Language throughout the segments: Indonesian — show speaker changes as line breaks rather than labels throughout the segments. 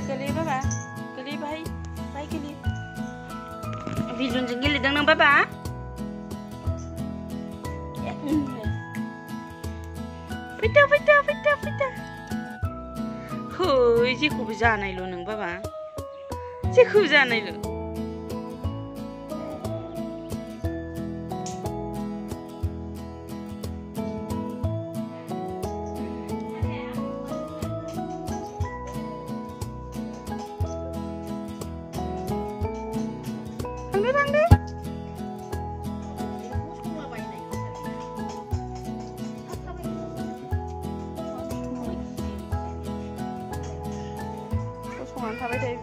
गोलै बाबा गोलै बाहाय बाहाय गोलै बिलुनजों गेलेदों नों बाबा फैदो फैदो फैदो फैदो है जेखौबो जानायल' नों बाबा जेखौबो जानायल' थांदो गसंनानै थाबाय थायो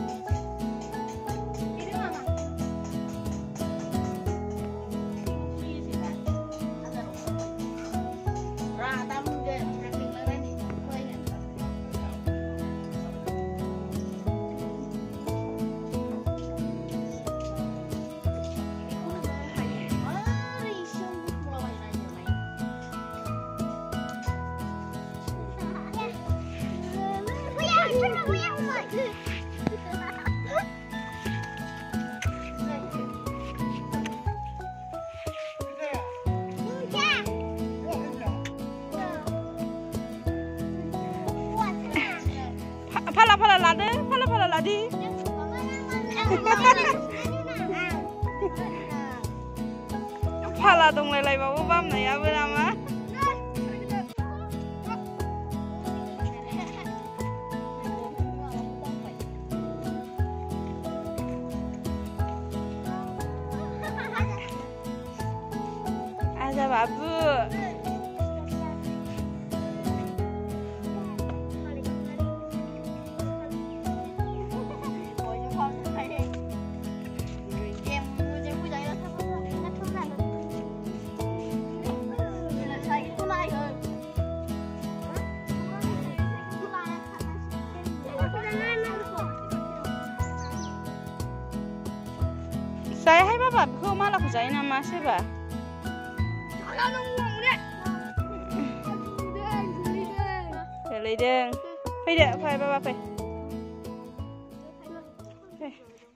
Pala ladi. Pala dong lelai bawa bam na ya berama. Ada babu. Saya hai bapak, kau malah kerjain nama siapa? Lấy đường, phải được, phải bapak phải.